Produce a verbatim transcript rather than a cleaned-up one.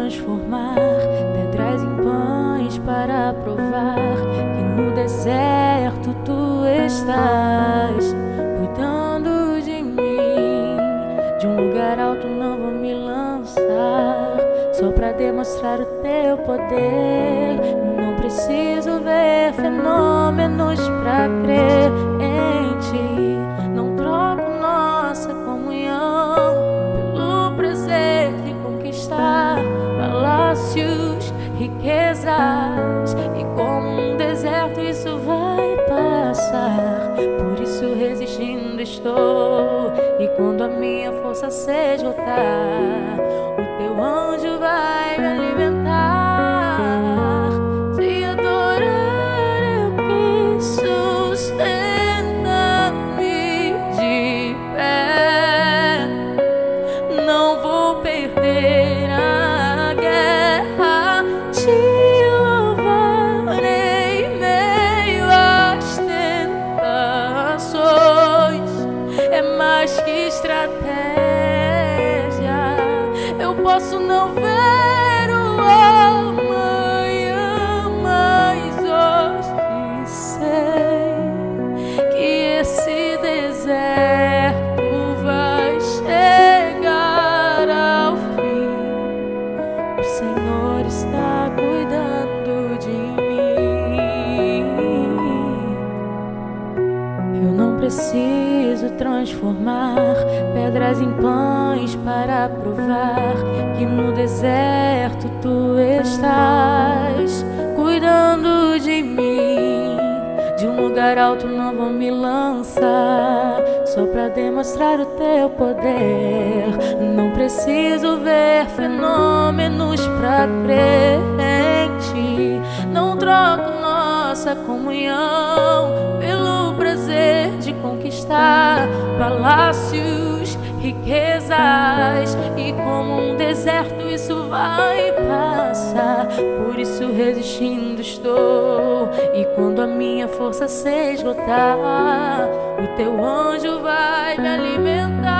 transformar pedras em pães para provar que no deserto tu estás cuidando de mim. De um lugar alto não vou me lançar, só pra demonstrar o teu poder. Não preciso ver fenômenos pra crer em ti. Não troco nossa comunhão pelo prazer de conquistar palácios, riquezas, e como um deserto isso vai passar. Por isso resistindo estou, e quando a minha força se esgotar, o teu anjo vai me alimentar. Se adorar é o que sustenta-me de pé. Não vou perder a guerra, te louvarei em meio às tentações. É mais que estratégia, eu posso não ver o amanhã, mas hoje sei que esse deserto vai chegar ao fim. O Senhor está cuidando de mim. Eu não preciso transformar pedras em pães para provar que no deserto tu estás cuidando de mim. De um lugar alto não vou me lançar, só pra demonstrar o teu poder. Não preciso ver fenômenos pra crer em ti. Não troco nossa comunhão pelo prazer de conquistar palácios, riquezas, e como um deserto isso vai passar. Por isso resistindo estou, e quando a minha força se esgotar, o teu anjo vai me alimentar.